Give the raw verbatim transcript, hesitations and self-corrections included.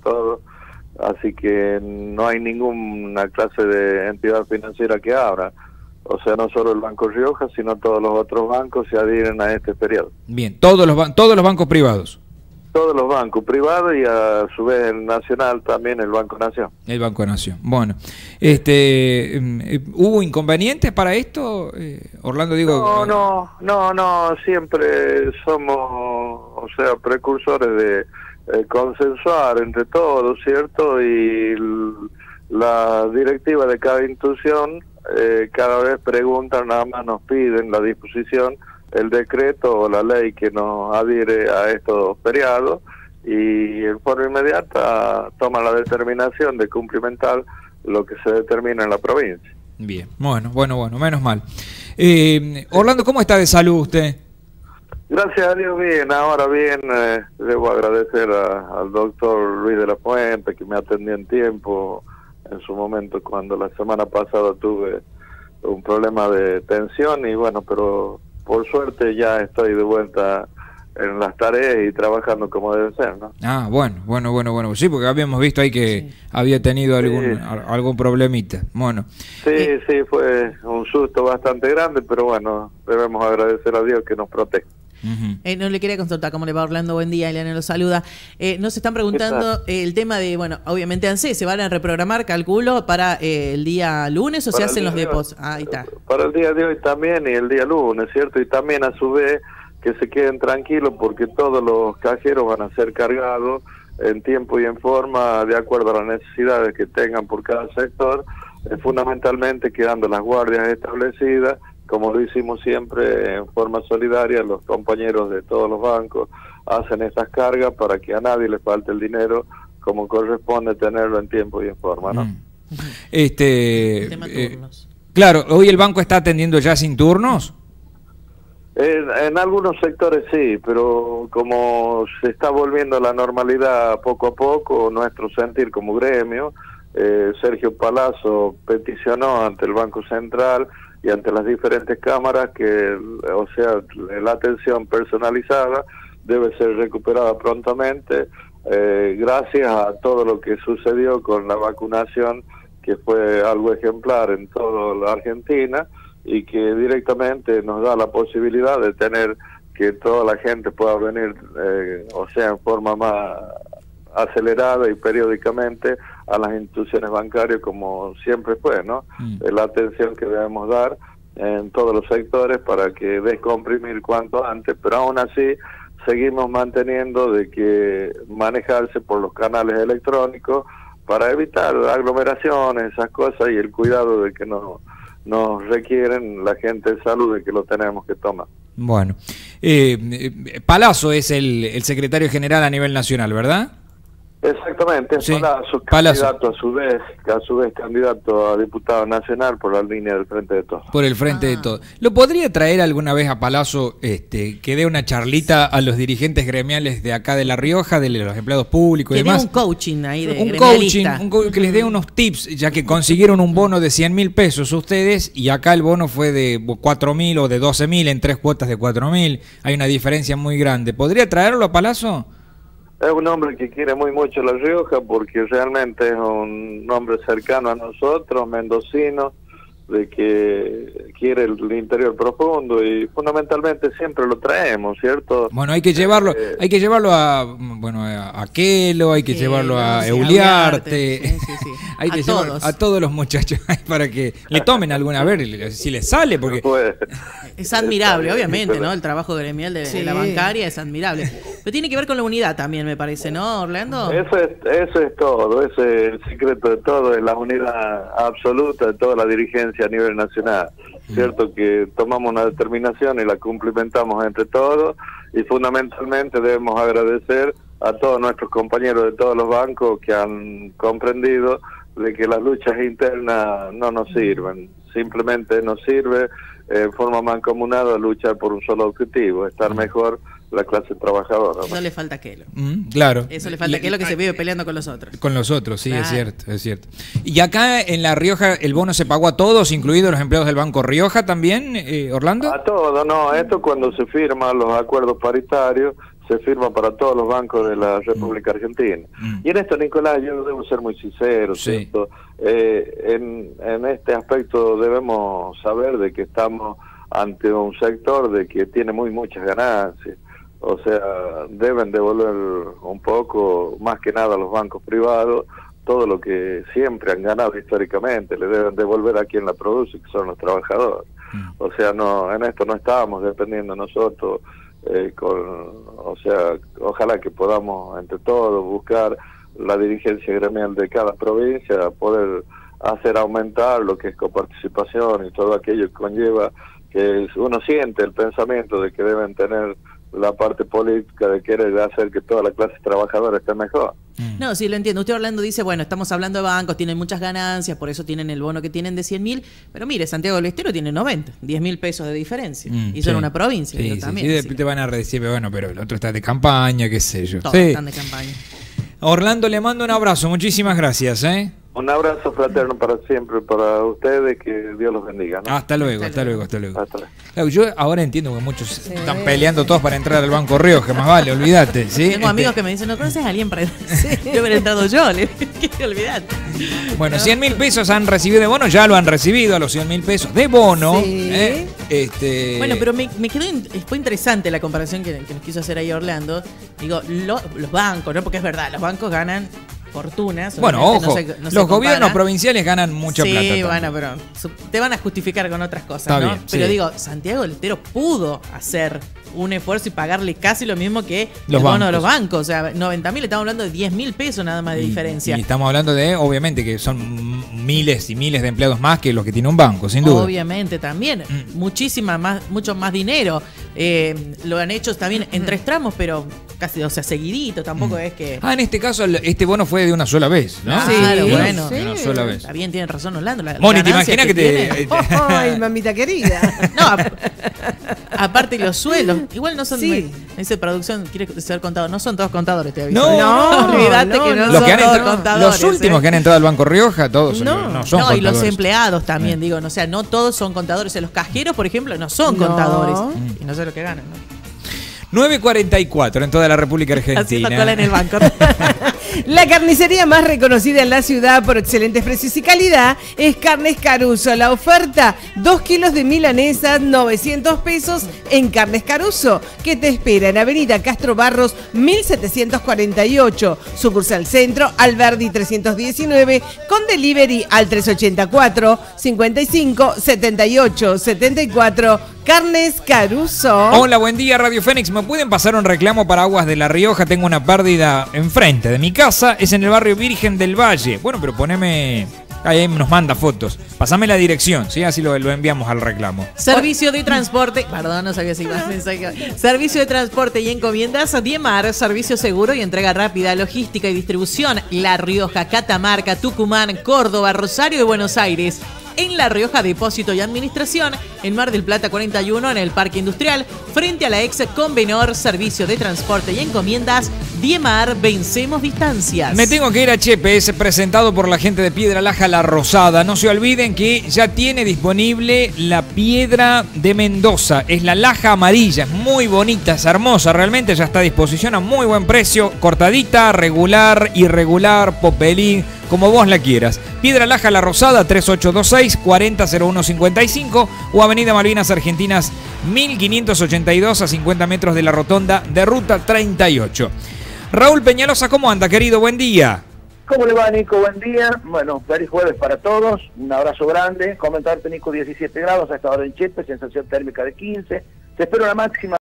todo, así que no hay ninguna clase de entidad financiera que abra. O sea, no solo el Banco Rioja, sino todos los otros bancos se adhieren a este periodo. Bien, todos los, todos los bancos privados. Todos los bancos privados y a su vez el nacional también, el Banco Nación. El Banco Nación. Bueno, este, ¿hubo inconvenientes para esto, eh, Orlando? Digo, no, no, no, no, siempre somos, o sea, precursores de eh, consensuar entre todos, ¿cierto? Y la directiva de cada institución eh, cada vez preguntan, nada más nos piden la disposición, el decreto o la ley que nos adhiere a estos feriados, y en forma inmediata toma la determinación de cumplimentar lo que se determina en la provincia. Bien, bueno, bueno, bueno, menos mal. Eh, Orlando, ¿cómo está de salud usted? Gracias a Dios, bien, ahora bien, eh, debo agradecer a, al doctor Luis de la Fuente, que me atendió en tiempo, en su momento, cuando la semana pasada tuve un problema de tensión, y bueno, pero por suerte ya estoy de vuelta en las tareas y trabajando como debe ser, ¿no? Ah, bueno, bueno, bueno, bueno. Sí, porque habíamos visto ahí que sí. había tenido algún sí. algún problemita. Bueno. Sí, eh. sí, fue un susto bastante grande, pero bueno, debemos agradecer a Dios que nos protege. Uh-huh. eh, no le quería consultar cómo le va, Orlando. Buen día, Eliana lo saluda. Eh, nos están preguntando eh, el tema de, bueno, obviamente ANSES se van a reprogramar, calculo, para eh, el día lunes o para se hacen los depósitos. Ah, ahí está. Para el día de hoy también y el día lunes, ¿cierto? Y también a su vez que se queden tranquilos porque todos los cajeros van a ser cargados en tiempo y en forma de acuerdo a las necesidades que tengan por cada sector, eh, fundamentalmente quedando las guardias establecidas, como lo hicimos siempre en forma solidaria. Los compañeros de todos los bancos hacen estas cargas para que a nadie le falte el dinero, como corresponde tenerlo en tiempo y en forma, ¿no? Mm. Este, el tema turnos. Eh, claro, hoy el banco está atendiendo ya sin turnos. En, en algunos sectores sí, pero como se está volviendo a la normalidad poco a poco, nuestro sentir como gremio, eh, Sergio Palazzo peticionó ante el Banco Central y ante las diferentes cámaras que, o sea, la atención personalizada debe ser recuperada prontamente, eh, gracias a todo lo que sucedió con la vacunación, que fue algo ejemplar en toda la Argentina, y que directamente nos da la posibilidad de tener que toda la gente pueda venir, eh, o sea, en forma más acelerada y periódicamente a las instituciones bancarias, como siempre fue, ¿no? Mm. La atención que debemos dar en todos los sectores para que descomprimir cuanto antes, pero aún así seguimos manteniendo de que manejarse por los canales electrónicos para evitar aglomeraciones, esas cosas, y el cuidado de que no nos requieren la gente de salud, de que lo tenemos que tomar. Bueno, eh, Palazzo es el, el secretario general a nivel nacional, ¿verdad? Exactamente, es sí. Palazzo, Palazzo, candidato a su vez, a su vez candidato a diputado nacional por la línea del Frente de Todos. Por el Frente ah. de Todos. ¿Lo podría traer alguna vez a Palazzo, este, que dé una charlita a los dirigentes gremiales de acá de La Rioja, de los empleados públicos y que demás? Que dé un coaching ahí de Un coaching, un co que les dé unos tips, ya que consiguieron un bono de cien mil pesos ustedes, y acá el bono fue de cuatro mil o de doce mil en tres cuotas de cuatro mil. Hay una diferencia muy grande. ¿Podría traerlo a Palazzo? Es un hombre que quiere muy mucho La Rioja porque realmente es un hombre cercano a nosotros, mendocino, de que quiere el interior profundo, y fundamentalmente siempre lo traemos, ¿cierto? Bueno, hay que llevarlo, eh, hay que llevarlo a, bueno, a Aquelo, hay que sí, llevarlo a sí, Euliarte, sí, sí, sí. hay que llevarlo a todos los muchachos para que le tomen alguna vez, si les sale, porque pues, es admirable, obviamente, ¿no? El trabajo gremial de, sí. de la bancaria es admirable, pero tiene que ver con la unidad también, me parece, ¿no, Orlando? Eso es, eso es todo, ese es el secreto de todo, es la unidad absoluta de toda la dirigencia a nivel nacional, cierto, que tomamos una determinación y la cumplimentamos entre todos, y fundamentalmente debemos agradecer a todos nuestros compañeros de todos los bancos que han comprendido de que las luchas internas no nos sirven, simplemente nos sirve en forma mancomunada luchar por un solo objetivo, estar mejor la clase trabajadora. Eso le falta a Aquelo. Mm, claro. Eso le falta a Aquelo, que se vive peleando con los otros. Con los otros, sí, claro. es cierto, es cierto. Y acá en La Rioja el bono se pagó a todos, incluidos los empleados del Banco Rioja también, eh, Orlando. A todos, no. Esto cuando se firman los acuerdos paritarios se firma para todos los bancos de la República Argentina. Mm. Y en esto, Nicolás, yo debo ser muy sincero, sí. ¿cierto? Eh, en, en este aspecto debemos saber de que estamos ante un sector de que tiene muy muchas ganancias. O sea, deben devolver un poco, más que nada a los bancos privados, todo lo que siempre han ganado históricamente, le deben devolver a quien la produce, que son los trabajadores. Mm. O sea, no, en esto no estábamos dependiendo nosotros, eh, con, o sea, ojalá que podamos entre todos buscar la dirigencia gremial de cada provincia, poder hacer aumentar lo que es coparticipación y todo aquello que conlleva, que uno siente el pensamiento de que deben tener la parte política de querer hacer que toda la clase trabajadora esté mejor. No, sí, lo entiendo. Usted Orlando dice, bueno, estamos hablando de bancos, tienen muchas ganancias, por eso tienen el bono que tienen de cien mil, pero mire, Santiago del Estero tiene noventa, diez mil pesos de diferencia, mm, y son sí. una provincia. Sí, yo sí, también, sí, después te van a decir, bueno, pero el otro está de campaña, qué sé yo. Todos sí. están de campaña. Orlando, le mando un abrazo, muchísimas gracias, ¿eh? Un abrazo fraterno para siempre, para ustedes, que Dios los bendiga, ¿no? Hasta luego, hasta, hasta luego, hasta luego. Hasta luego. Claro, yo ahora entiendo que muchos sí. están peleando todos para entrar al Banco Ríos, que más vale, olvídate, ¿sí? Tengo este... amigos que me dicen, ¿no conoces a alguien para...? Sí, yo hubiera entrado yo, le que olvidate. Bueno, cien mil pesos han recibido de bono, ya lo han recibido a los cien mil pesos de bono. Sí. ¿eh? Este... Bueno, pero me, me quedó, fue interesante la comparación que, que nos quiso hacer ahí Orlando. Digo, lo, los bancos, ¿no? Porque es verdad, los bancos ganan fortunas. Bueno, ojo, no se, no los gobiernos provinciales ganan mucha sí, plata. Sí, bueno, pero te van a justificar con otras cosas, Está ¿no? Bien, pero sí. digo, Santiago del Estero pudo hacer un esfuerzo y pagarle casi lo mismo que los el bono bancos. de los bancos. O sea, noventa mil, estamos hablando de diez mil pesos nada más de y, diferencia. Y estamos hablando de, obviamente, que son miles y miles de empleados más que los que tiene un banco, sin duda. Obviamente, también. Mm. Muchísima más, mucho más dinero. Eh, lo han hecho también en tres tramos, pero casi, o sea, seguidito, tampoco mm. es que... Ah, en este caso, este bono fue de una sola vez, ¿no? Sí, claro, sí, bueno. Sí. De una sola vez. Está bien, tienen razón Orlando. La Moni, ¿te imaginas que, que te... ¡Ay, mamita querida! No, a, aparte los sueldos, igual no son... Sí. Dice producción, quiere ser contador. No son todos contadores, te aviso. No, no, olvídate no, que no, no son que han todos entrado, contadores. Los últimos ¿eh? que han entrado al Banco Rioja, todos no, no son no, contadores. Y los empleados también, mm. digo, no, o sea, no todos son contadores. O sea, los cajeros, por ejemplo, no son no. contadores. Mm. Y no sé lo que ganan, ¿no? nueve cuarenta y cuatro en toda la República Argentina. Haciendo cola en el banco. La carnicería más reconocida en la ciudad por excelentes precios y calidad es Carnes Caruso. La oferta, dos kilos de milanesas, novecientos pesos en Carnes Caruso, que te espera en Avenida Castro Barros, mil setecientos cuarenta y ocho, sucursal Centro, Alberdi trescientos diecinueve, con delivery al trescientos ochenta y cuatro, cincuenta y cinco, setenta y ocho, setenta y cuatro. Carnes Caruso. Hola, buen día, Radio Fénix. ¿Me pueden pasar un reclamo para Aguas de La Rioja? Tengo una pérdida enfrente de mi casa. Es en el barrio Virgen del Valle. Bueno, pero poneme... Ahí nos manda fotos. Pasame la dirección, ¿sí? Así lo, lo enviamos al reclamo. Servicio de transporte... Perdón, no sabía si iba a mensaje. Servicio de transporte y encomiendas Diemar. Servicio seguro y entrega rápida. Logística y distribución. La Rioja, Catamarca, Tucumán, Córdoba, Rosario y Buenos Aires. En La Rioja, depósito y administración. En Mar del Plata cuarenta y uno, en el Parque Industrial, frente a la ex Convenor. Servicio de transporte y encomiendas Diemar, vencemos distancias. Me tengo que ir a Chepe, es presentado por la gente de Piedra Laja La Rosada. No se olviden que ya tiene disponible la piedra de Mendoza. Es la laja amarilla, es muy bonita, es hermosa. Realmente ya está a disposición a muy buen precio. Cortadita, regular, irregular, popelín, como vos la quieras. Piedra Laja La Rosada, tres ocho dos seis, cuarenta cero uno cincuenta y cinco o Avenida Malvinas Argentinas, mil quinientos ochenta y dos, a cincuenta metros de la rotonda de Ruta treinta y ocho. Raúl Peñalosa, ¿cómo anda, querido? Buen día. ¿Cómo le va, Nico? Buen día. Bueno, feliz jueves para todos. Un abrazo grande. Comentarte, Nico, diecisiete grados a esta hora en Chepe, sensación térmica de quince. Se espera una máxima